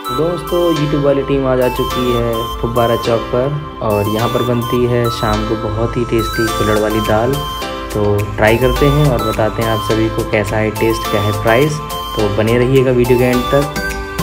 दोस्तों यूट्यूब वाली टीम आज आ चुकी है फुब्बारा चौक पर और यहाँ पर बनती है शाम को बहुत ही टेस्टी कुल्हड़ वाली दाल। तो ट्राई करते हैं और बताते हैं आप सभी को कैसा है टेस्ट, क्या है प्राइस। तो बने रहिएगा वीडियो के एंड तक।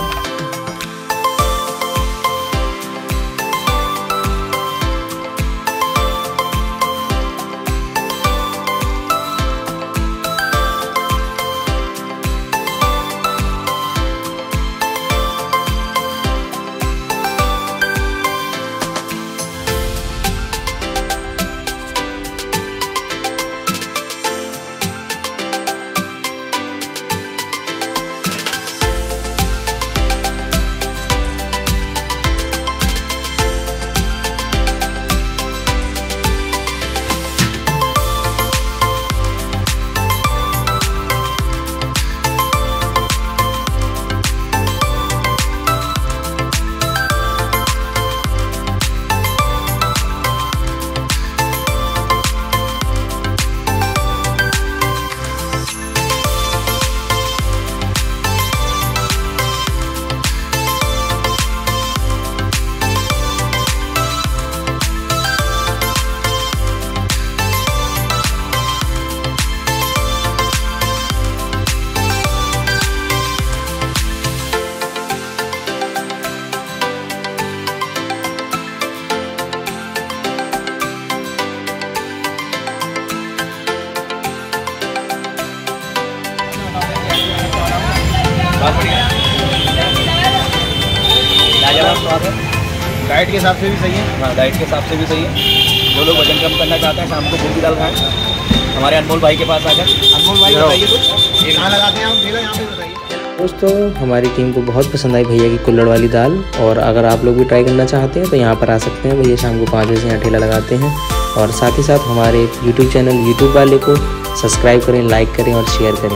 डाइट के हिसाब से भी सही है। हाँ, डाइट के हिसाब से भी सही है। जो लोग वजन कम करना चाहते हैं शाम को मूंग की दाल खाएं, हमारे अनमोल भाई के पास आकर। अनमोल भाई बताइए कुछ, कहाँ लगाते हैं आप ठेला, यहाँ पे बताइए। दोस्तों हमारी टीम को बहुत पसंद आई भैया की कुल्हड़ वाली दाल, और अगर आप लोग भी ट्राई करना चाहते हैं तो यहाँ पर आ सकते हैं। भैया शाम को 5 बजे यहाँ ठेला लगाते हैं। और साथ ही साथ हमारे यूट्यूब चैनल यूट्यूब वाले को सब्सक्राइब करें, लाइक करें और शेयर करें।